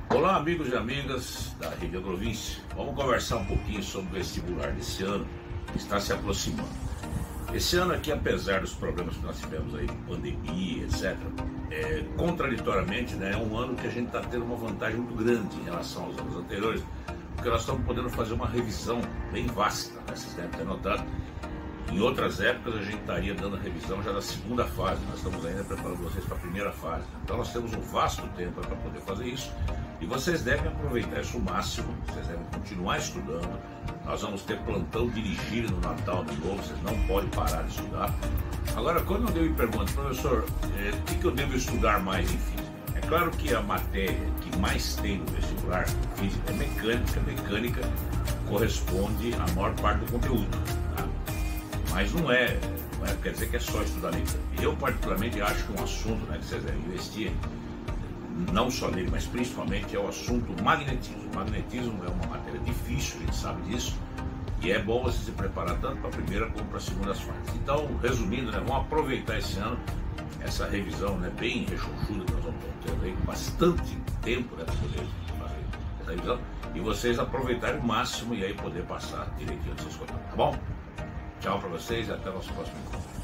Olá, amigos e amigas da Rede Agrovince. Vamos conversar um pouquinho sobre o vestibular desse ano, que está se aproximando. Esse ano aqui, apesar dos problemas que nós tivemos aí, pandemia, etc., contraditoriamente, né, é um ano que a gente está tendo uma vantagem muito grande em relação aos anos anteriores, porque nós estamos podendo fazer uma revisão bem vasta, né? Vocês devem ter notado. Em outras épocas a gente estaria dando a revisão já da segunda fase, nós estamos ainda preparando vocês para a primeira fase. Então nós temos um vasto tempo para poder fazer isso e vocês devem aproveitar isso ao máximo, vocês devem continuar estudando. Nós vamos ter plantão dirigido no Natal de novo, vocês não podem parar de estudar. Agora, quando eu me pergunto, professor, o que eu devo estudar mais em física? É claro que a matéria que mais tem no vestibular, física, é mecânica. Mecânica corresponde à maior parte do conteúdo, tá? Mas não quer dizer que é só estudar mecânica. Eu particularmente acho que um assunto, né, que vocês devem investir, não só nele, mas principalmente é o assunto magnetismo. O magnetismo é uma matéria difícil, a gente sabe disso, e é bom você se preparar tanto para a primeira como para a segunda fase. Então, resumindo, né, vamos aproveitar esse ano essa revisão, né, bem rechonchuda que nós vamos ter aí, com bastante tempo, né, para poder fazer essa revisão, e vocês aproveitarem o máximo e aí poder passar direitinho as suas coisas, tá bom? Tchau para vocês e até o nosso próximo encontro.